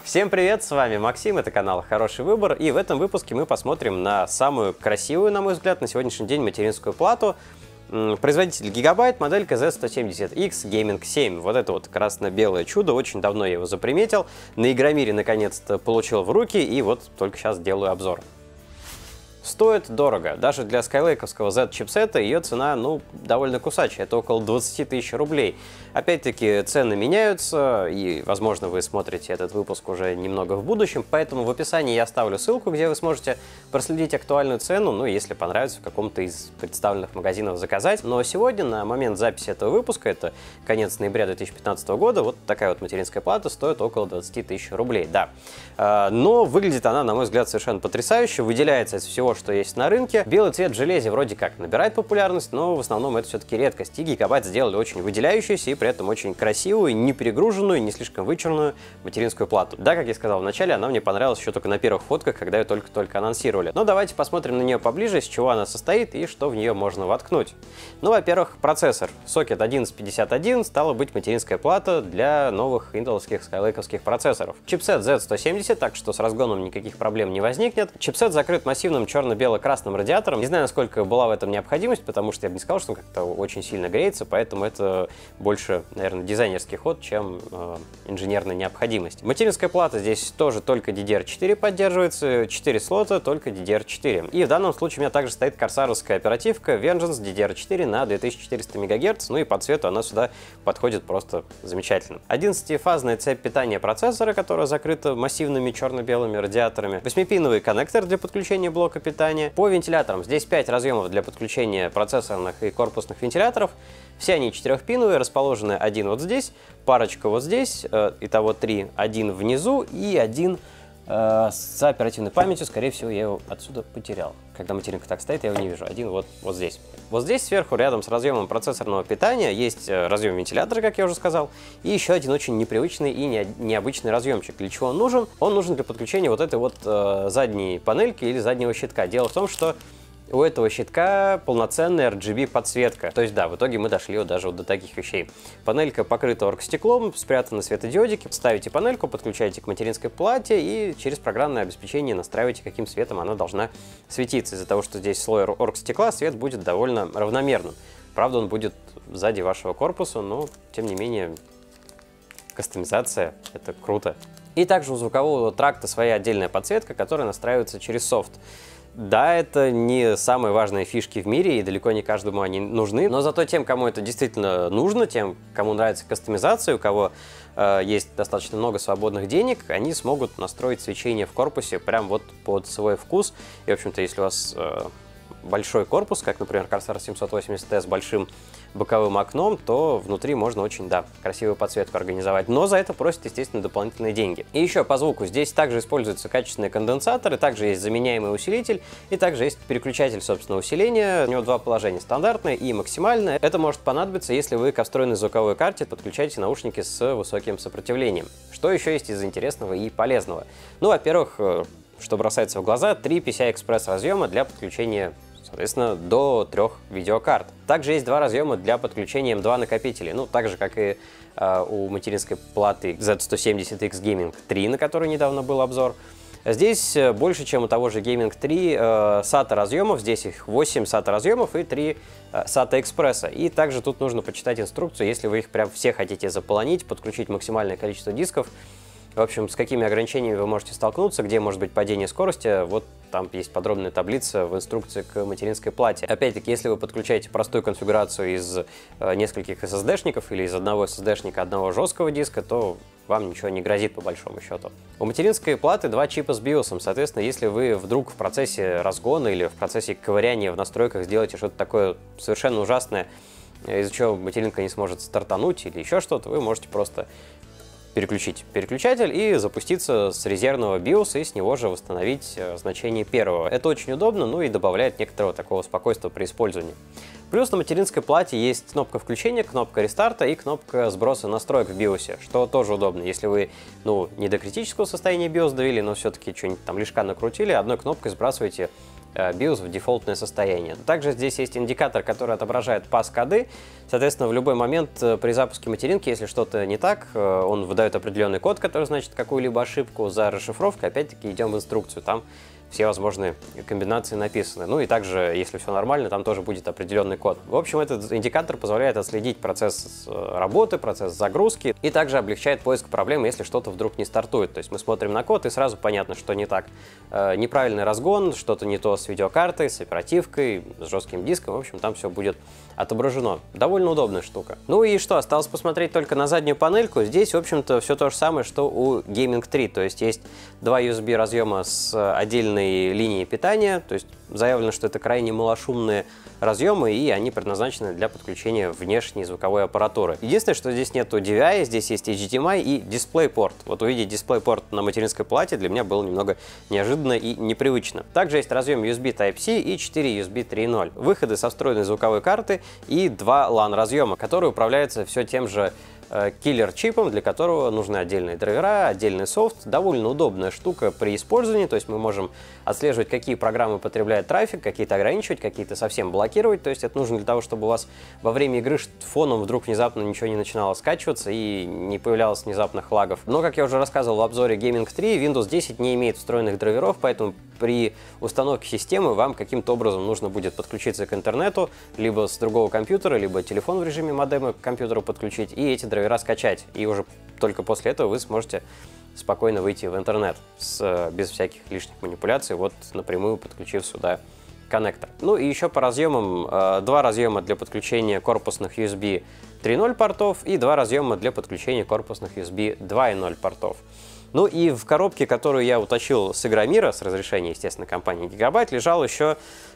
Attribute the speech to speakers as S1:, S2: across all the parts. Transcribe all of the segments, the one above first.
S1: Всем привет, с вами Максим, это канал Хороший Выбор, и в этом выпуске мы посмотрим на самую красивую, на мой взгляд, на сегодняшний день материнскую плату. Производитель Gigabyte, моделька Z170X Gaming 7. Вот это вот красно-белое чудо, очень давно я его заприметил. На Игромире наконец-то получил в руки, и вот только сейчас делаю обзор. Стоит дорого. Даже для скайлейковского Z-чипсета ее цена, довольно кусачая. Это около 20 тысяч рублей. Опять-таки, цены меняются, и, возможно, вы смотрите этот выпуск уже немного в будущем, поэтому в описании я оставлю ссылку, где вы сможете проследить актуальную цену, если понравится в каком-то из представленных магазинов заказать. Но сегодня, на момент записи этого выпуска, это конец ноября 2015 года, вот такая вот материнская плата стоит около 20 тысяч рублей, да. Но выглядит она, на мой взгляд, совершенно потрясающе, выделяется из всего, что есть на рынке. Белый цвет в железе вроде как набирает популярность, но в основном это все-таки редкость. И Gigabyte сделали очень выделяющуюся и при этом очень красивую, не перегруженную, не слишком вычурную материнскую плату. Да, как я сказал в начале, она мне понравилась еще только на первых фотках, когда ее только-только анонсировали. Но давайте посмотрим на нее поближе, из чего она состоит и что в нее можно воткнуть. Во-первых, процессор. Сокет 1151 стала быть материнская плата для новых интеловских скайлейковских процессоров. Чипсет Z170, так что с разгоном никаких проблем не возникнет. Чипсет закрыт массивным черно-бело-красным радиатором. Не знаю, насколько была в этом необходимость, потому что я бы не сказал, что он как-то очень сильно греется, поэтому это больше, наверное, дизайнерский ход, чем инженерная необходимость. Материнская плата здесь тоже только DDR4 поддерживается, 4 слота, только DDR4. И в данном случае у меня также стоит корсаровская оперативка Vengeance DDR4 на 2400 МГц, и по цвету она сюда подходит просто замечательно. 11-фазная цепь питания процессора, которая закрыта массивными черно-белыми радиаторами. 8-пиновый коннектор для подключения блока питания. По вентиляторам здесь 5 разъемов для подключения процессорных и корпусных вентиляторов. Все они 4-пиновые, расположены один вот здесь, парочка вот здесь, итого 3, один внизу и один с оперативной памятью. Скорее всего, я его отсюда потерял. Когда материнка так стоит, я его не вижу. Один вот здесь. Вот здесь сверху, рядом с разъемом процессорного питания, есть разъем вентилятора, как я уже сказал, и еще один очень непривычный и необычный разъемчик. Для чего он нужен? Он нужен для подключения вот этой вот задней панельки или заднего щитка. Дело в том, что у этого щитка полноценная RGB подсветка. То есть да, в итоге мы дошли вот даже вот до таких вещей. Панелька покрыта оргстеклом, спрятаны светодиодики. Ставите панельку, подключаете к материнской плате и через программное обеспечение настраиваете, каким светом она должна светиться. Из-за того, что здесь слой оргстекла, свет будет довольно равномерным. Правда, он будет сзади вашего корпуса, но тем не менее кастомизация — это круто. И также у звукового тракта своя отдельная подсветка, которая настраивается через софт. Да, это не самые важные фишки в мире, и далеко не каждому они нужны, но зато тем, кому это действительно нужно, тем, кому нравится кастомизация, у кого есть достаточно много свободных денег, они смогут настроить свечение в корпусе прям вот под свой вкус. И, в общем-то, если у вас большой корпус, как, например, Corsair 780S с большим боковым окном, то внутри можно очень, красивую подсветку организовать. Но за это просят, естественно, дополнительные деньги. И еще по звуку. Здесь также используются качественные конденсаторы, также есть заменяемый усилитель, и также есть переключатель, собственно, усиления. У него два положения: стандартное и максимальное. Это может понадобиться, если вы ко встроенной звуковой карте подключаете наушники с высоким сопротивлением. Что еще есть из интересного и полезного? Во-первых, что бросается в глаза, 3 PCI-Express разъема для подключения, соответственно, до 3 видеокарт. Также есть 2 разъема для подключения M2 накопителей, так же, как и у материнской платы Z170X Gaming 3, на которой недавно был обзор. Здесь больше, чем у того же Gaming 3 SATA разъемов, здесь их 8 SATA разъемов и 3 SATA экспресса. И также тут нужно почитать инструкцию, если вы их прям все хотите заполонить, подключить максимальное количество дисков. В общем, с какими ограничениями вы можете столкнуться, где может быть падение скорости, вот там есть подробная таблица в инструкции к материнской плате. Опять-таки, если вы подключаете простую конфигурацию из нескольких SSD-шников или из одного SSD-шника, одного жесткого диска, то вам ничего не грозит по большому счету. У материнской платы 2 чипа с BIOS, соответственно, если вы вдруг в процессе разгона или в процессе ковыряния в настройках сделаете что-то такое совершенно ужасное, из-за чего материнка не сможет стартануть или еще что-то, вы можете просто переключить переключатель и запуститься с резервного BIOS и с него же восстановить значение первого. Это очень удобно, и добавляет некоторого такого спокойствия при использовании. Плюс на материнской плате есть кнопка включения, кнопка рестарта и кнопка сброса настроек в BIOS, что тоже удобно. Если вы, не до критического состояния BIOS довели, но все-таки что-нибудь там лишка накрутили, одной кнопкой сбрасываете BIOS в дефолтное состояние. Также здесь есть индикатор, который отображает пас-коды. Соответственно, в любой момент при запуске материнки, если что-то не так, он выдает определенный код, который значит какую-либо ошибку. За расшифровкой опять-таки идем в инструкцию. Там все возможные комбинации написаны. Ну и также, если все нормально, там тоже будет определенный код. В общем, этот индикатор позволяет отследить процесс работы, процесс загрузки и также облегчает поиск проблем, если что-то вдруг не стартует. То есть мы смотрим на код и сразу понятно, что не так. Неправильный разгон, что-то не то с видеокартой, с оперативкой, с жестким диском. В общем, там все будет отображено. Довольно удобная штука. Ну и что, осталось посмотреть только на заднюю панельку. Здесь, в общем-то, все то же самое, что у Gaming 3. То есть есть два USB разъема с отдельной линией питания. То есть заявлено, что это крайне малошумные разъемы, и они предназначены для подключения внешней звуковой аппаратуры. Единственное, что здесь нету DVI, здесь есть HDMI и DisplayPort. Вот увидеть DisplayPort на материнской плате для меня было немного неожиданно и непривычно. Также есть разъем USB Type-C и 4 USB 3.0. Выходы со встроенной звуковой карты и два LAN разъема, которые управляются все тем же киллер-чипом, для которого нужны отдельные драйвера, отдельный софт. Довольно удобная штука при использовании, то есть мы можем отслеживать, какие программы потребляют трафик, какие-то ограничивать, какие-то совсем блокировать. То есть это нужно для того, чтобы у вас во время игры фоном вдруг внезапно ничего не начинало скачиваться и не появлялось внезапных лагов. Но, как я уже рассказывал в обзоре Gaming 3, Windows 10 не имеет встроенных драйверов, поэтому при установке системы вам каким-то образом нужно будет подключиться к интернету, либо с другого компьютера, либо телефон в режиме модема к компьютеру подключить, и эти драйвера скачать. И уже только после этого вы сможете спокойно выйти в интернет без всяких лишних манипуляций, вот напрямую подключив сюда коннектор. Ну и еще по разъемам, два разъема для подключения корпусных USB 3.0 портов и два разъема для подключения корпусных USB 2.0 портов. Ну и в коробке, которую я утащил с Игромира, с разрешения, естественно, компании Gigabyte, лежал еще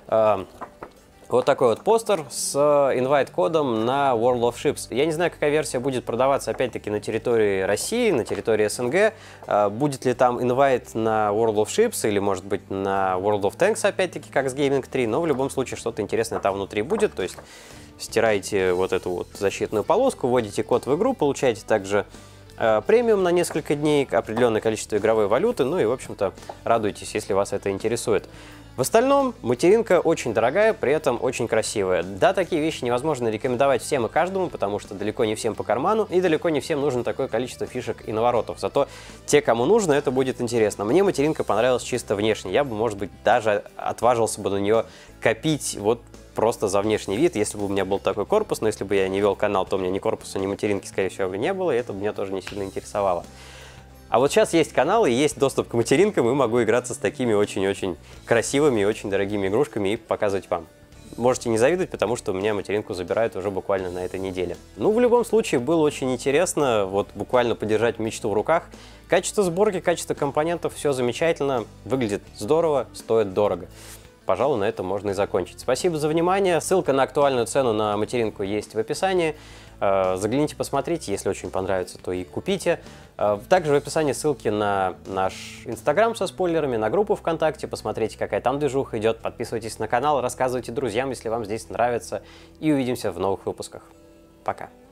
S1: вот такой вот постер с инвайт-кодом на World of Ships. Я не знаю, какая версия будет продаваться, опять-таки, на территории России, на территории СНГ. Будет ли там инвайт на World of Ships или, может быть, на World of Tanks, опять-таки, как с Gaming 3. Но в любом случае что-то интересное там внутри будет. То есть стираете вот эту вот защитную полоску, вводите код в игру, получаете также премиум на несколько дней, определенное количество игровой валюты. Ну и, в общем-то, радуйтесь, если вас это интересует. В остальном, материнка очень дорогая, при этом очень красивая. Да, такие вещи невозможно рекомендовать всем и каждому, потому что далеко не всем по карману, и далеко не всем нужно такое количество фишек и наворотов. Зато те, кому нужно, это будет интересно. Мне материнка понравилась чисто внешне. Я бы, может быть, даже отважился бы на нее копить вот просто за внешний вид, если бы у меня был такой корпус, но если бы я не вел канал, то у меня ни корпуса, ни материнки, скорее всего, бы не было, и это бы меня тоже не сильно интересовало. А вот сейчас есть канал и есть доступ к материнкам, и могу играться с такими очень-очень красивыми и очень дорогими игрушками и показывать вам. Можете не завидовать, потому что у меня материнку забирают уже буквально на этой неделе. Ну, в любом случае, было очень интересно вот буквально подержать мечту в руках. Качество сборки, качество компонентов, все замечательно, выглядит здорово, стоит дорого. Пожалуй, на этом можно и закончить. Спасибо за внимание. Ссылка на актуальную цену на материнку есть в описании. Загляните, посмотрите, если очень понравится, то и купите. Также в описании ссылки на наш Инстаграм со спойлерами, на группу ВКонтакте. Посмотрите, какая там движуха идет. Подписывайтесь на канал, рассказывайте друзьям, если вам здесь нравится. И увидимся в новых выпусках. Пока.